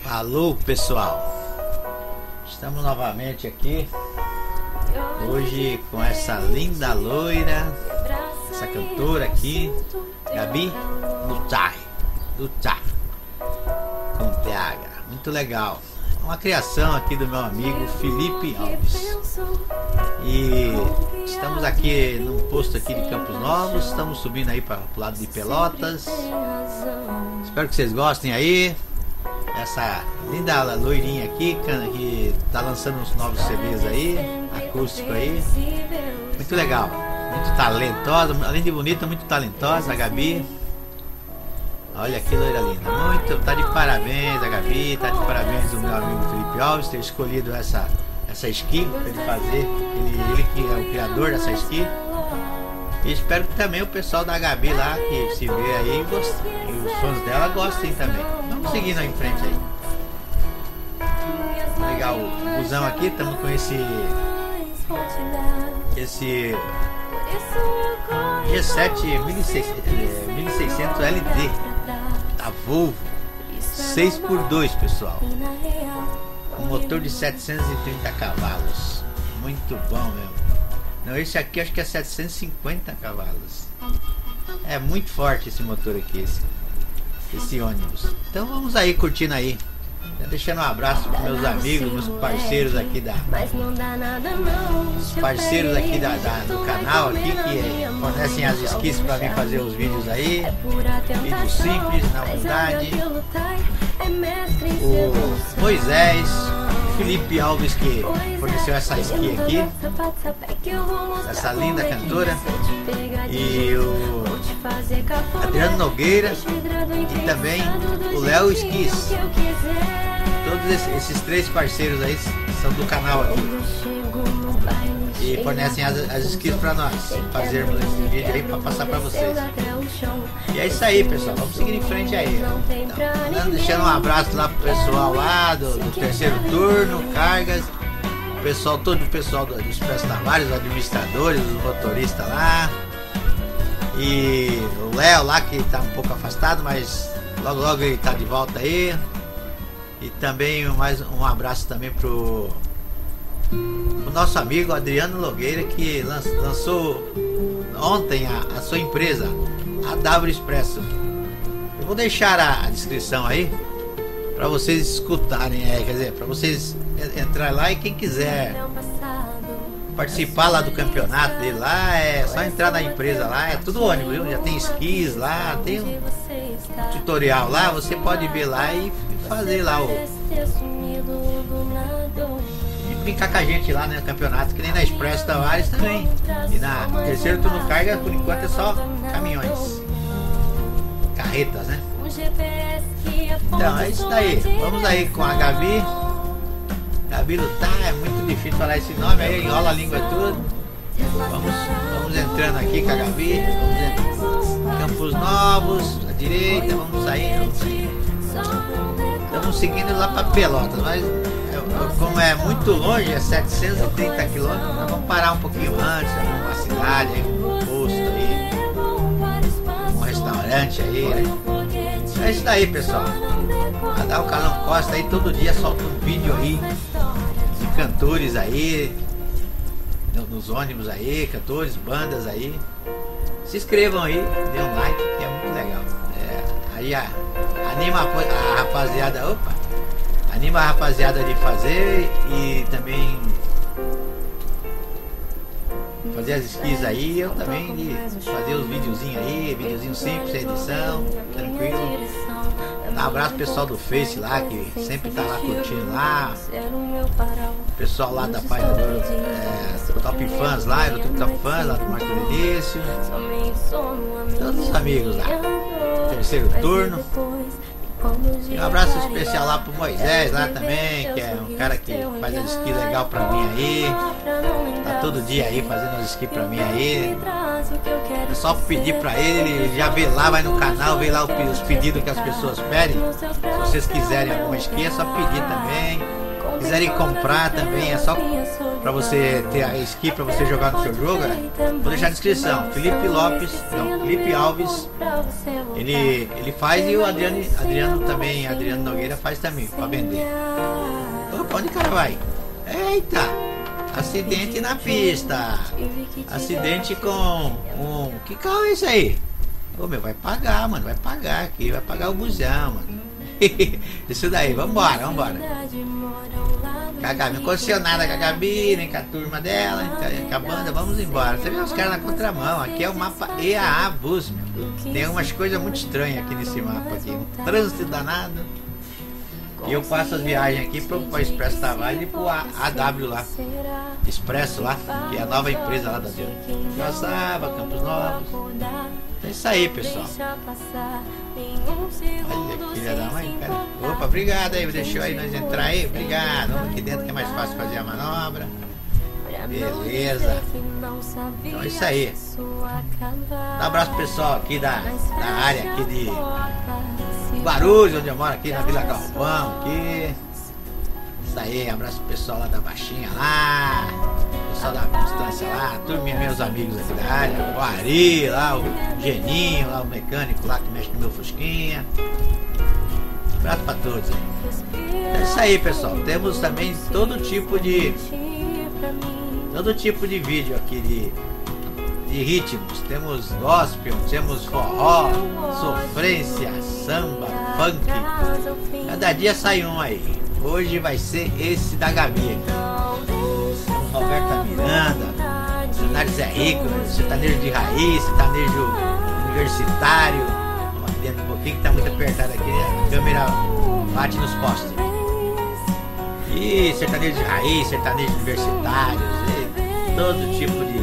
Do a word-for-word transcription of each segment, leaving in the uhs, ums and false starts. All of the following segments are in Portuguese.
Alô pessoal, estamos novamente aqui hoje com essa linda loira, essa cantora aqui, Gabi Lutai, Lutai com T H, muito legal. Uma criação aqui do meu amigo Felipe Alves. E estamos aqui num posto aqui de Campos Novos. Estamos subindo aí para o lado de Pelotas. Espero que vocês gostem aí. Essa linda loirinha aqui que tá lançando uns novos C Ds aí, acústico aí. Muito legal, muito talentosa, além de bonita, muito talentosa a Gabi. Olha que loira linda, muito, tá de parabéns a Gabi, tá de parabéns o meu amigo Felipe Alves ter escolhido essa, essa esqui para ele fazer, ele, ele que é o criador dessa esqui. E espero que também o pessoal da Gabi lá, que se vê aí, goste, e os fãs dela gostem também. Vamos seguindo aí em frente aí. Vamos ligar o busão aqui, estamos com esse, esse G sete mil e seiscentos L D. Da Volvo seis por dois, pessoal, um motor de setecentos e trinta cavalos, muito bom mesmo. Não, esse aqui acho que é setecentos e cinquenta cavalos, é muito forte esse motor aqui, esse, esse ônibus. Então vamos aí curtindo aí, deixando um abraço para meus amigos, meus parceiros aqui da os parceiros aqui da, da, do canal aqui, que fornecem as skis para mim fazer os vídeos aí, vídeos simples, na humildade. O Moisés, o Felipe Alves, que forneceu essa ski aqui, essa linda cantora, e o Adriano Nogueira e também o Léo Skis. Todos esses três parceiros aí são do canal aqui e fornecem as, as skis para nós fazermos esse vídeo aí para passar para vocês. E é isso aí, pessoal, vamos seguir em frente aí. Então, deixando um abraço lá pro pessoal lá do, do terceiro turno, Cargas, o pessoal, todo o pessoal do, dos prestadores, os administradores, os motoristas lá, e o Léo lá que tá um pouco afastado, mas logo logo ele tá de volta aí. E também mais um abraço também pro, pro nosso amigo Adriano Nogueira, que lançou ontem a, a sua empresa, a W Expresso. Eu vou deixar a, a descrição aí para vocês escutarem, é, quer dizer, para vocês entrar lá, e quem quiser participar lá do campeonato dele lá, é só entrar na empresa lá, é tudo ônibus, viu? Já tem skis lá, tem um tutorial lá, você pode ver lá e fazer lá o e brincar com a gente lá no campeonato, que nem na Expresso Tavares também. E na terceiro turno Carga, por enquanto é só caminhões, carretas, né? Então é isso daí, vamos aí com a Gabi Gabi Lutai, é muito difícil falar esse nome aí, enrola a língua tudo. Vamos, vamos entrando aqui com a Gabi, vamos Campos Novos, à direita, vamos sair, vamos sair. Estamos seguindo lá para Pelotas, mas como é muito longe, é setecentos e trinta quilômetros, nós vamos parar um pouquinho antes, numa cidade, um posto aí, um restaurante aí, né? É isso daí, pessoal. A o Calão Costa aí todo dia solta um vídeo aí de cantores aí, nos ônibus aí, cantores, bandas aí. Se inscrevam aí, dê um like, que é muito legal. É, aí a, anima a, a rapaziada, opa, anima a rapaziada de fazer e também fazer as skis aí, eu também de fazer os videozinhos aí, videozinho simples, sem edição, tranquilo. Dá um abraço pro pessoal do Face lá, que sempre tá lá curtindo lá. Pessoal lá da página do é, Top Fãs lá, do Top Fãs lá do Marco Vinícius. Todos os amigos lá. Terceiro turno. E um abraço especial lá pro Moisés lá também, que é um cara que faz as skis legal pra mim aí. Tá todo dia aí fazendo as skis pra mim aí. É só pedir pra ele, ele já vê lá, vai no canal, vê lá os pedidos que as pessoas pedem. Se vocês quiserem alguma esqui, é só pedir também. quiserem comprar também, é só para você ter a skin para você jogar no seu jogo, né? Vou deixar a descrição. Felipe Lopes, não, Felipe Alves, ele, ele faz, e o Adriano, Adriano também, Adriano Nogueira faz também, para vender. Opa, onde o cara vai? Eita! Acidente na pista! Acidente com um... Que carro é esse aí? Ô meu, vai pagar, mano, vai pagar aqui, vai pagar o busão, mano. Isso daí, vambora, vambora. Com a Gabi, concessionária com a Gabi, nem com a turma dela, com a banda, vamos embora. Você vê os caras na contramão, aqui é o mapa E A A Bus, meu. Tem umas coisas muito estranhas aqui nesse mapa aqui, um trânsito danado. E eu faço as viagens aqui pro, pro Expresso Tavares e pro A W lá, Expresso lá, que é a nova empresa lá da Joaçaba, Campos Novos. É isso aí, pessoal. Olha, filha da mãe, cara. Opa, obrigado aí, deixou aí nós entrar aí. Obrigado. Vamos aqui dentro que é mais fácil fazer a manobra. Beleza. Então é isso aí. Um abraço pro pessoal aqui da, da área aqui de Guarulhos, onde eu moro, aqui na Vila Galvão, aqui. Isso aí, abraço pro pessoal lá da Baixinha lá, pessoal da Constância lá, turminha, meus amigos aqui da área, o Ari lá, o Geninho lá, o mecânico lá que mexe no meu Fusquinha. Abraço pra todos aí. É isso aí, pessoal. Temos também todo tipo de todo tipo de vídeo aqui de, de ritmos. Temos gospel, temos forró, sofrência, samba, funk. Cada dia sai um aí. Hoje vai ser esse da Gabi aqui. Roberta Miranda, Cenário Zé Rico, sertanejo de raiz, sertanejo universitário. Vamos aqui dentro um pouquinho que tá muito apertado aqui, a câmera bate nos postes. E sertanejo de raiz, sertanejo universitário, todo tipo de,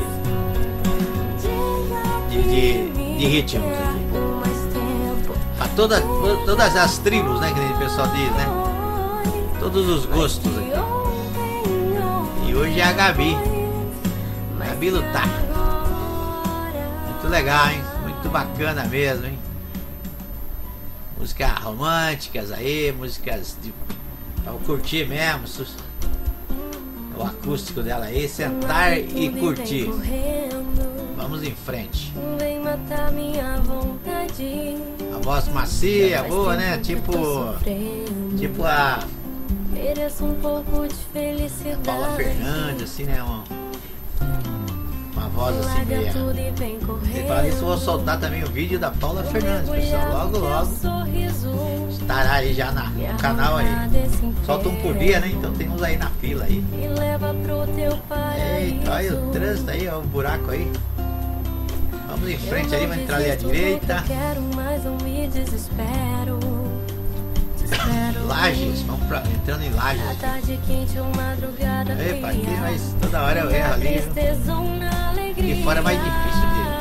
de, de, de ritmos aqui. Pra toda, todas as tribos, né, que o pessoal diz, né? Todos os gostos aqui. E hoje é a Gabi. Gabi lutar. Muito legal, hein? Muito bacana mesmo, hein? Músicas românticas aí, músicas de pra eu curtir mesmo. O acústico dela aí, sentar e curtir. Vamos em frente. A voz macia, boa, né? Tipo. Tipo a. Mereço um pouco de felicidade. Paula Fernandes, assim, né? Uma, uma voz assim meio. E para isso eu vou soltar também o vídeo da Paula Fernandes, pessoal. Logo, logo estará aí já na, no canal aí. Solta um por dia, né? Então tem uns aí na fila aí. Eita, olha o trânsito aí, ó, o buraco aí. Vamos em frente aí, vamos entrar ali à direita. Lages, vamos pra, entrando em Lages. Epa, aqui mas toda hora eu erro ali. Aqui fora é mais difícil dele.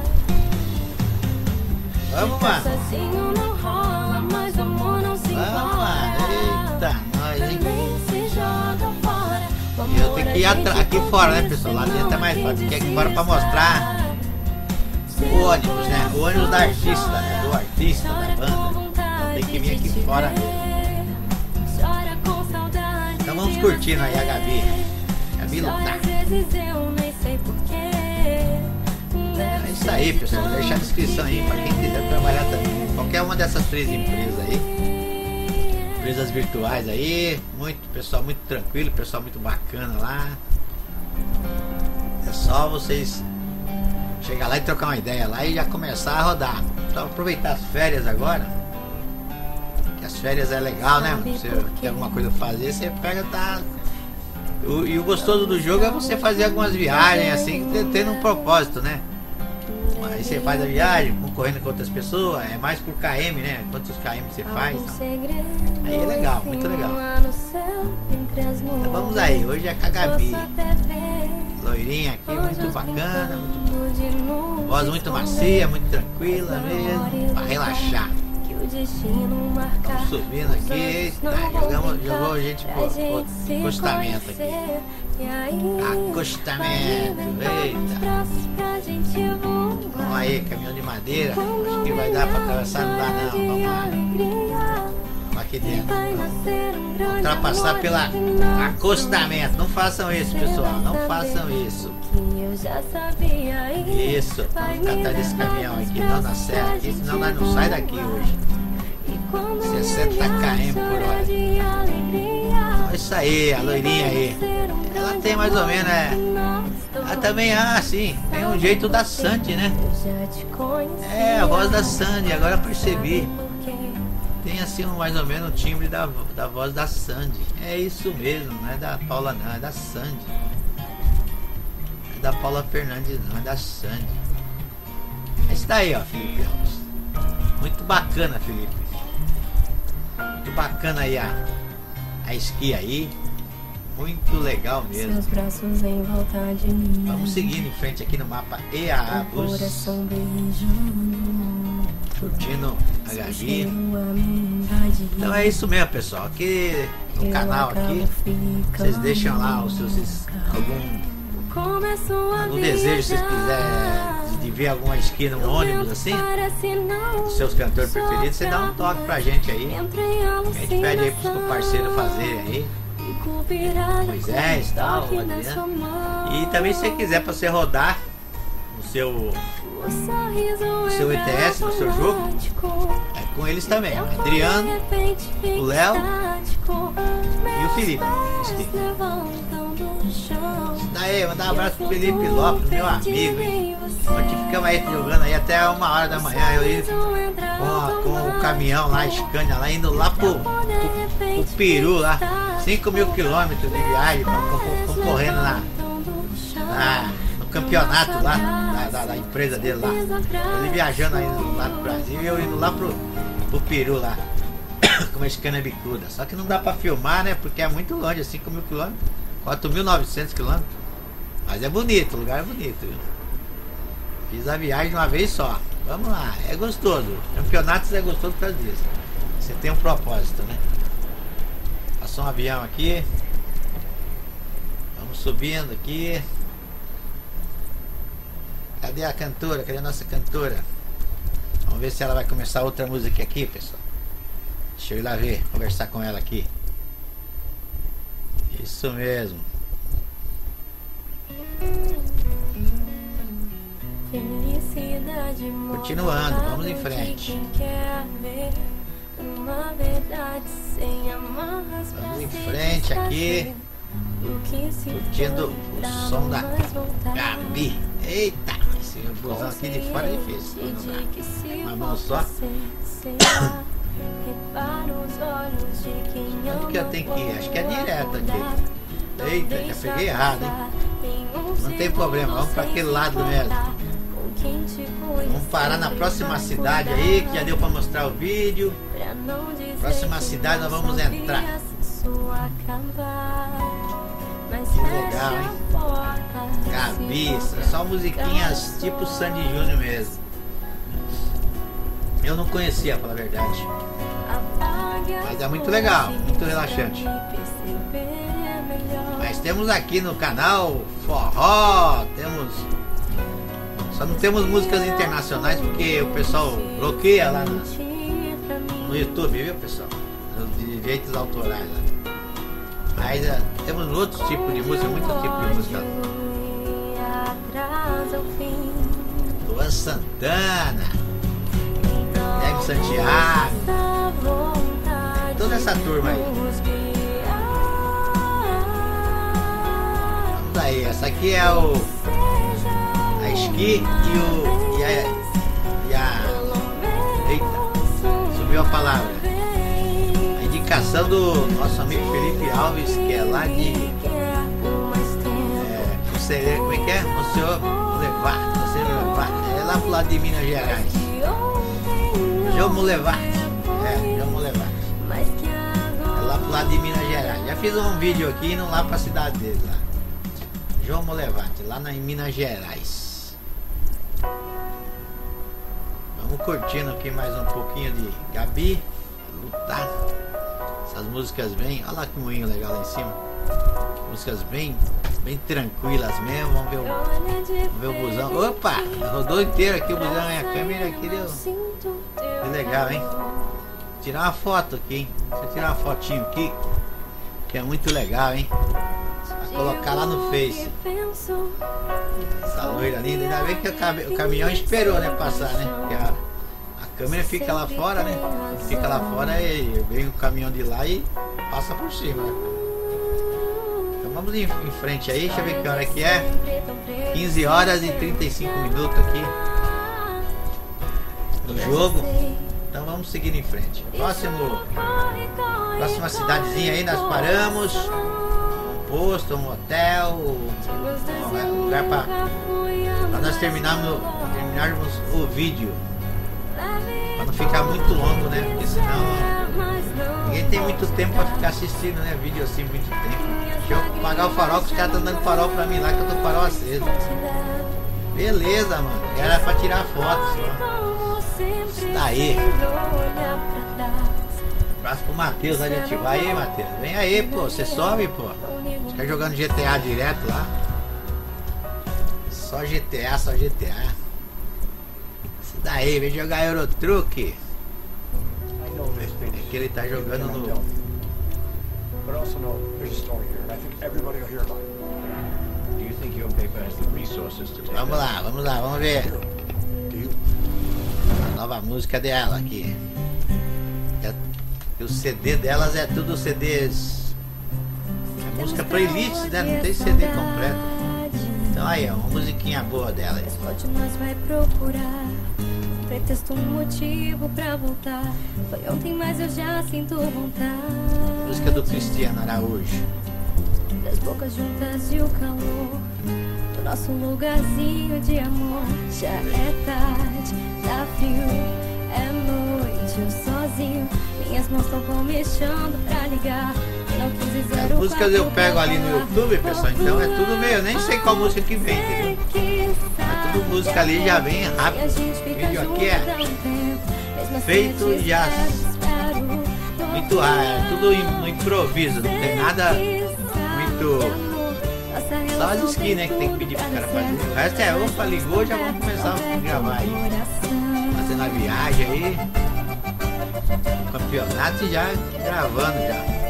Vamos, mano. Vamos, mano. Eita, nós, hein? E eu tenho que ir aqui fora, né, pessoal? Lá dentro é mais fácil. Aqui, aqui fora pra mostrar o ônibus, né? O ônibus da artista, né? Do artista, da banda. Tem que vir aqui fora. Então vamos curtindo aí a Gabi. Gabi lutar. É isso aí, pessoal. Vou deixar a descrição aí pra quem quiser trabalhar também. Qualquer uma dessas três empresas aí. Empresas virtuais aí. Muito pessoal muito tranquilo, pessoal muito bacana lá. É só vocês chegar lá e trocar uma ideia lá e já começar a rodar. Então aproveitar as férias agora. As férias é legal, né? Você tem alguma coisa a fazer, você pega, tá. O, e o gostoso do jogo é você fazer algumas viagens assim, tendo um propósito, né? Aí você faz a viagem, concorrendo com outras pessoas, é mais por K M, né? Quantos K M você faz? Então. Aí é legal, muito legal. Então vamos aí, hoje é com a Gabi. Loirinha aqui, muito bacana, muito... voz muito macia, muito tranquila mesmo, pra relaxar. Estamos subindo aqui, eita, jogamos, jogou a gente por, por acostamento aqui. Acostamento, eita. Vamos aí, caminhão de madeira. Acho que vai dar pra atravessar, não dá não. Vamos lá. Vamos aqui dentro. Vamos ultrapassar pelo acostamento. Não façam isso, pessoal. Não façam isso. Isso. Vamos catar desse caminhão aqui, não na serra aqui, senão nós não sai daqui hoje. sessenta quilômetros por hora. É isso aí, a loirinha aí. Ela tem mais ou menos, é. Ela também, ah, sim, tem um jeito da Sandy, né? É, a voz da Sandy, agora eu percebi. Tem assim um, mais ou menos o timbre da, da voz da Sandy. É isso mesmo, não é da Paula não, é da Sandy. Não é da Paula Fernandes não, é da Sandy. É isso daí, ó, Felipe Alves. Muito bacana, Felipe. Muito bacana aí a, a esqui aí. Muito legal mesmo. Seus braços em volta de mim. Vamos seguindo em frente aqui no mapa E A A Bus. Curtindo a Gabi. Então é isso mesmo, pessoal. Aqui no canal aqui, vocês deixam lá os seus algum, algum desejo, se vocês quiserem de ver alguma esquina no ônibus assim, os seus cantores preferidos, você dá um toque pra gente aí. A gente pede aí pros parceiros fazerem aí. Moisés, tal, Adriano. E também se você quiser para você rodar no seu no seu E T S, no seu jogo, é com eles também, o Adriano, o Léo e o Felipe. Daí, mandar um abraço pro Felipe Lopes, meu amigo, hein? Ontem ficamos aí jogando aí até uma hora da manhã, eu ia com, a, com o caminhão lá, Scania lá, indo lá pro, pro, pro Peru lá, cinco mil quilômetros de viagem, concorrendo lá, lá no campeonato lá, da, da, da empresa dele lá. Ele viajando aí lá pro Brasil e eu indo lá pro, pro Peru lá, com uma Scania bicuda. Só que não dá pra filmar, né, porque é muito longe, cinco mil quilômetros, quatro mil e novecentos quilômetros. Mas é bonito, o lugar é bonito, viu? Fiz a viagem uma vez só. Vamos lá, é gostoso. Campeonatos é gostoso por causa disso. Você tem um propósito, né? Passou um avião aqui. Vamos subindo aqui. Cadê a cantora? Cadê a nossa cantora? Vamos ver se ela vai começar outra música aqui, pessoal. Deixa eu ir lá ver, conversar com ela aqui. Isso mesmo. Continuando, vamos em frente. Vamos em frente aqui. Curtindo o som da Gabi. Eita, esse busão aqui de fora é difícil. Uma mão só. Onde que eu tenho que ir? Acho que é direto aqui. Eita, já peguei errado, hein? Não tem problema, vamos para aquele lado mesmo. Vamos parar na próxima cidade aí, que já deu para mostrar o vídeo. Próxima cidade nós vamos entrar. Que legal, hein? Gabi, só musiquinhas tipo Sandy Júnior mesmo. Eu não conhecia, pra falar a verdade. Mas é muito legal, muito relaxante. Mas temos aqui no canal forró, temos... Só não temos músicas internacionais porque o pessoal bloqueia lá no, no YouTube, viu, pessoal? Os direitos autorais lá. Mas uh, temos outros tipos de música, muitos tipos de música. Luan Santana, Deb Santiago, toda essa turma aí. Vamos aí, essa aqui é o a esqui e o e a, e a eita, subiu a palavra. A indicação do nosso amigo Felipe Alves, que é lá de é, você, como é que é? O senhor levar, você levar, é lá pro lado de Minas Gerais. Jomo levar, é, Jomo levar. É lá pro lado de Minas Gerais. Já fiz um vídeo aqui indo lá pra cidade dele lá. Jomo Levante, lá na, em Minas Gerais. Vamos curtindo aqui mais um pouquinho de Gabi, Lutar. Essas músicas bem, olha lá que moinho legal lá em cima. Músicas bem, bem tranquilas mesmo. Vamos ver o, vamos ver o busão. Opa, rodou inteiro aqui o busão, a câmera aqui deu. Que legal, hein? tirar uma foto aqui, hein? Deixa eu tirar uma fotinho aqui, que é muito legal, hein? Pra colocar lá no Face. Essa loira linda, ainda bem que o, cam o caminhão esperou, né, passar, né? Porque a, a câmera fica lá fora, né? Fica lá fora e vem o caminhão de lá e passa por cima, né? Então vamos em, em frente aí, deixa eu ver que hora que é. quinze horas e trinta e cinco minutos aqui no jogo. Então vamos seguir em frente. Próximo, próxima cidadezinha aí nós paramos. Um posto, um hotel, um lugar para nós terminarmos, terminarmos o vídeo. Para não ficar muito longo, né? Porque senão ninguém tem muito tempo para ficar assistindo, né? Vídeo assim muito tempo. Deixa eu apagar o farol, que os caras estão dando farol para mim lá, que eu tô com o farol aceso. Beleza, mano. Era para tirar fotos só. Isso daí. Abraço pro Matheus lá de Ativar. Aí, Matheus, vem aí, pô, você sobe, pô. Você fica jogando G T A direto lá. Só G T A, só G T A. Isso daí, vem jogar Eurotruck. É que ele tá jogando no... Vamos lá, vamos lá, vamos ver. A nova música dela aqui. É, o C D delas é tudo C Ds. É música playlist, né? Não tem C D completo. Então aí, ó, uma musiquinha boa dela. Pode nós vai procurar pretexto, um motivo pra voltar. Foi ontem, mas eu já sinto vontade. Música do Cristiano Araújo. Das bocas juntas e o calor do nosso lugarzinho de amor. Já é tarde, tá frio, é noite, eu sozinho. Minhas mãos tão começando pra ligar. As músicas eu pego ali no YouTube, pessoal, então é tudo meu, eu nem sei qual música que vem, entendeu? É tudo música ali, já vem rápido. O vídeo aqui é feito já muito rápido, é tudo no improviso, não tem nada muito... Só as skins, né, que tem que pedir pro cara fazer. O resto é, opa, ligou, já vamos começar a gravar aí. Fazendo a viagem aí, o campeonato e já gravando já.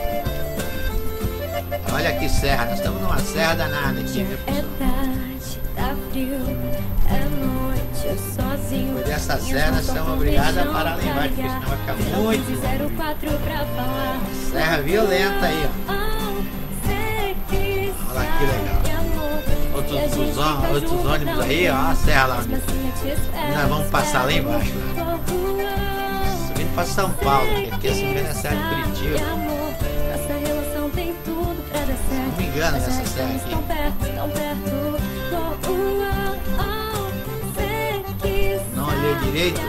Olha que serra, nós estamos numa serra danada aqui, né, pessoal? Por dessa serra nós estamos obrigados a parar lá embaixo, porque senão vai ficar muito longe. Serra violenta aí, ó. Olha que legal. Outros, busão, outros ônibus aí, ó, a serra lá onde nós vamos passar lá embaixo. Lá. Subindo para São Paulo, que aqui é subindo a serra de Curitiba. Não me engano nessa serra aqui. Não olhei direito.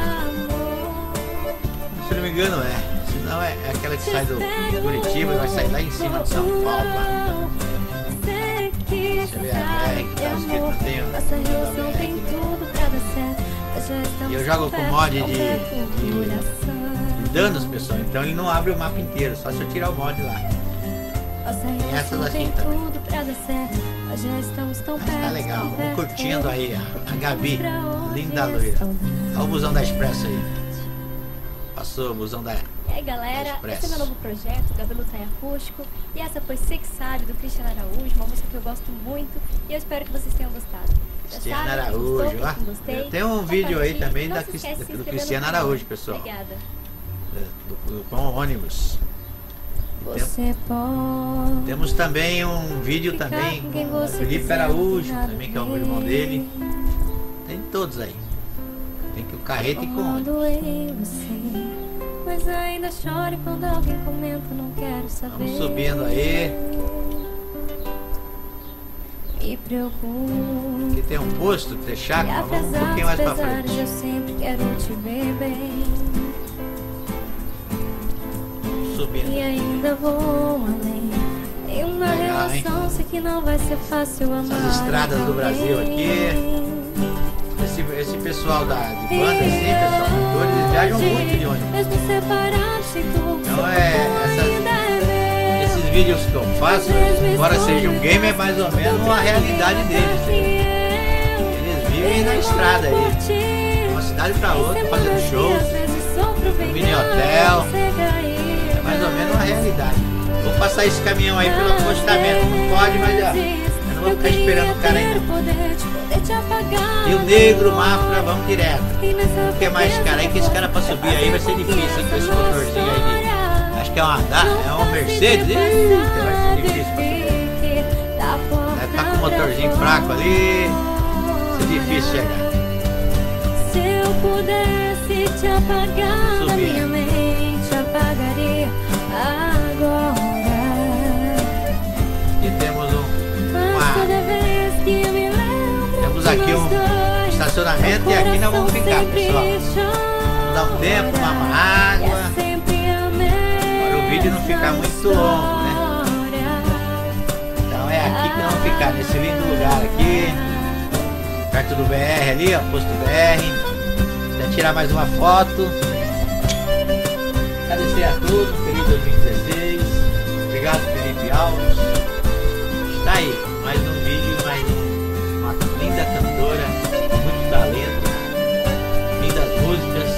Se não me engano é. Senão é, é aquela que sai do de Curitiba e vai sair lá em cima de São Paulo. Lá. Deixa eu ver a B R que tá escrito, não tem o... E eu jogo com mod de, de, de danos, pessoal, então ele não abre o mapa inteiro, só se eu tirar o mod lá. Tem essas aqui também. Mas tá legal, vamos curtindo aí a, a Gabi, linda loira. Olha o busão da Expresso aí. Passou o busão da... E aí galera, esse é meu novo projeto, Gabi Lutai Acústico. E essa foi Cê Que Sabe, do Cristiano Araújo, uma música que eu gosto muito. E eu espero que vocês tenham gostado. Cristiano Araújo, ó. Tem um vídeo aí também da, do Cristiano Araújo, pessoal. Obrigada. Do, do, com o ônibus. Você pode. Temos também um vídeo também com o Felipe Araújo, também que é o irmão dele. Tem todos aí. Tem que o carreta e com ônibus. Mas ainda choro quando alguém comenta, não quero saber. Vamos subindo aí. Me preocupo. Aqui tem um posto, fechado, mas vamos um pouquinho mais pra frente. Eu sempre quero te ver bem. Subindo. E ainda vou além. Em uma Legal, relação, hein? sei que não vai ser fácil amar. Essas estradas do Brasil aqui. Esse, esse pessoal da, de banda, assim, pessoal, cantores, eles viajam muito de ônibus. Então é, essas, esses vídeos que eu faço, embora seja um game, é mais ou menos a realidade deles. Eles vivem na estrada aí, de uma cidade pra outra, fazendo shows. um mini hotel. É mais ou menos uma realidade. Vou passar esse caminhão aí pelo acostamento. Não pode, mas ó, eu não vou ficar esperando o cara aí não. E o negro, Mafra, vamos direto. O que é mais cara aí? Que esse cara pra subir aí vai ser difícil, hein, com esse motorzinho aí. De, acho que é uma Honda, é uma Mercedes. Eita, vai ser difícil pra subir. Deve estar com o motorzinho fraco ali. Vai ser difícil chegar. Se eu pudesse te apagar da minha mente, apagaria agora. E temos um, uma, temos aqui um estacionamento e aqui nós vamos ficar, pessoal. Vamos dar um tempo, tomar uma água, para o vídeo não ficar muito longo, né? Então é aqui que nós vamos ficar, nesse lindo lugar aqui, perto do B R ali, ó, posto B R. Vou tirar mais uma foto. Agradecer a todos, feliz dois mil e dezesseis. Obrigado, Felipe Alves. Está aí, mais um vídeo, mais uma linda cantora, muito talento, lindas músicas.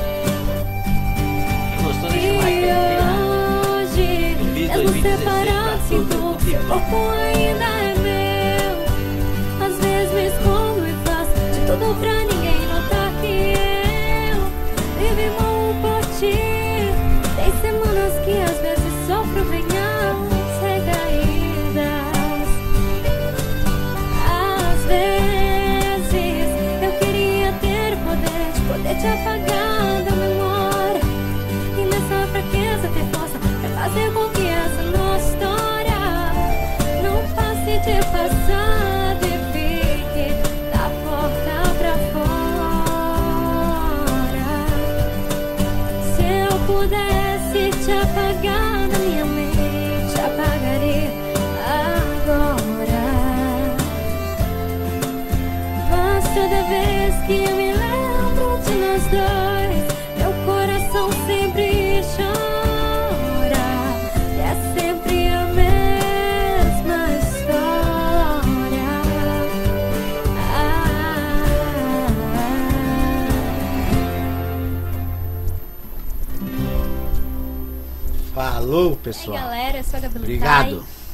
Quem gostou, deixa um like aí. Feliz dois mil e dezesseis para todos, tudo de bom. Ainda é meu. Às vezes me escondo e faço de tudo pra ninguém notar que eu vivo mal por ti. Tem semanas que às vezes sofro bem as recaídas. Às vezes eu queria ter o poder de poder te apagar da memória. E nessa fraqueza ter força pra fazer com que essa nossa história não passe de passado e fique da porta pra fora. Se eu pudesse te apagar da minha mente, apagaria agora. Mas toda vez que eu me lembro de nós dois, meu coração sempre chora. E é sempre a mesma história. Ah, Falou, pessoal. Aí, galera, eu sou a Gabi Obrigado. Lutai.